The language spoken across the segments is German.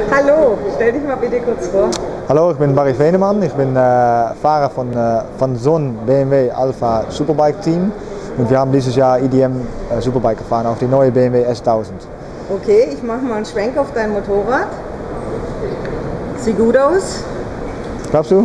Hallo, stell dich mal bitte kurz vor. Hallo, ich bin Barry Veneman. Ich bin Fahrer von so einem BMW Alpha Superbike Team. Und wir haben dieses Jahr IDM Superbike gefahren auf die neue BMW S1000. Okay, ich mache mal einen Schwenk auf dein Motorrad. Sieht gut aus. Glaubst du?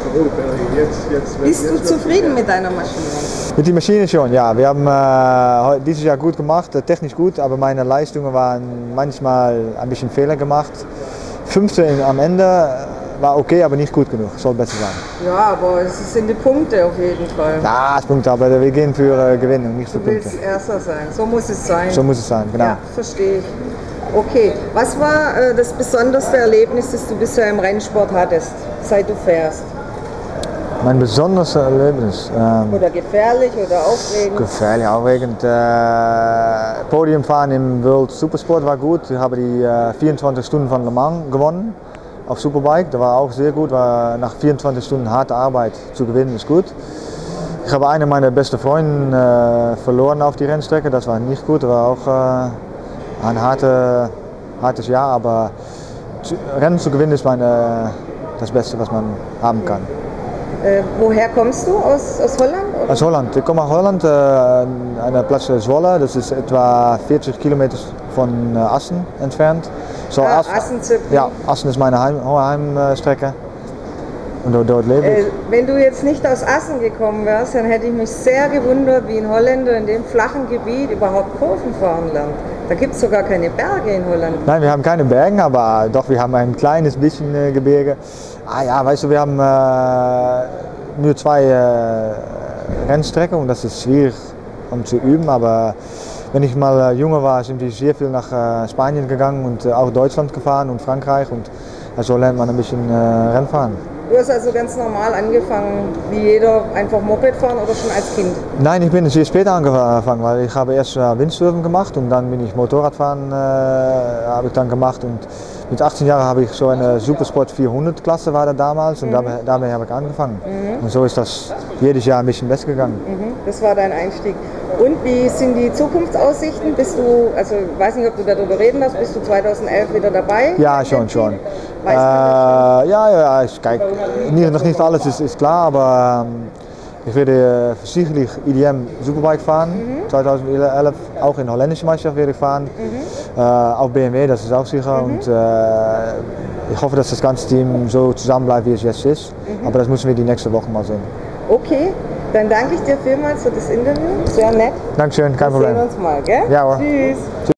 Bist du zufrieden mit deiner Maschine? Mit der Maschine schon, ja. Wir haben dieses Jahr gut gemacht, technisch gut, aber meine Leistungen waren manchmal ein bisschen Fehler gemacht. Fünfte am Ende war okay, aber nicht gut genug, soll besser sein. Ja, aber es sind die Punkte auf jeden Fall. Ja, es Punkte, aber wir gehen für Gewinnung, nicht für Du Punkte. willst Erster sein, so muss es sein. So muss es sein, genau. Ja, verstehe ich. Okay, was war das besonderste Erlebnis, das du bisher im Rennsport hattest, seit du fährst? Mein besonderes Erlebnis? Oder gefährlich oder aufregend? Gefährlich, aufregend. Podiumfahren im World Supersport war gut. Ich habe die 24 Stunden von Le Mans gewonnen auf Superbike. Das war auch sehr gut. War nach 24 Stunden harter Arbeit zu gewinnen ist gut. Ich habe einen meiner besten Freunde verloren auf die Rennstrecke. Das war nicht gut. Das war auch ein hartes Jahr. Aber Rennen zu gewinnen ist das Beste, was man haben kann. Woher kommst du? Aus Holland? Oder? Aus Holland. Ich komme aus Holland, einer Platz Zwolle. Das ist etwa 40 Kilometer von Assen entfernt. So, Assen, ja, Assen ist meine Heimstrecke. Und dort lebe ich. Wenn du jetzt nicht aus Assen gekommen wärst, dann hätte ich mich sehr gewundert, wie ein Holländer in dem flachen Gebiet überhaupt Kurven fahren lernt. Da gibt es sogar keine Berge in Holland. Nein, wir haben keine Berge, aber doch, wir haben ein kleines bisschen Gebirge. Ja, weißt du, wir haben nur 2 Rennstrecken und das ist schwierig um zu üben, aber wenn ich mal jünger war, sind wir sehr viel nach Spanien gegangen und auch Deutschland gefahren und Frankreich und so lernt man ein bisschen Rennfahren. Du hast also ganz normal angefangen, wie jeder, einfach Moped fahren oder schon als Kind? Nein, ich bin sehr spät angefangen, weil ich habe erst Windsurfen gemacht und dann bin ich Motorradfahren habe ich dann gemacht und mit 18 Jahren habe ich so eine Supersport 400 Klasse war das damals und damit habe ich angefangen. Und so ist das jedes Jahr ein bisschen besser gegangen. Das war dein Einstieg. Und wie sind die Zukunftsaussichten? Bist du, also ich weiß nicht, ob du darüber reden hast, bist du 2011 wieder dabei? Ja, schon. Ja, ich kijk, noch nicht alles ist klar, aber ich werde sicherlich IDM Superbike fahren, 2011, auch in holländische Meisterschaft werde ich fahren, auch BMW, das ist auch sicher und ich hoffe, dass das ganze Team so zusammen bleibt, wie es jetzt ist, aber das müssen wir die nächste Woche mal sehen. Okay, dann danke ich dir vielmals für das Interview, sehr nett. Dankeschön, kein Problem. Wir sehen uns mal, gell? Ja, hoor. Tschüss.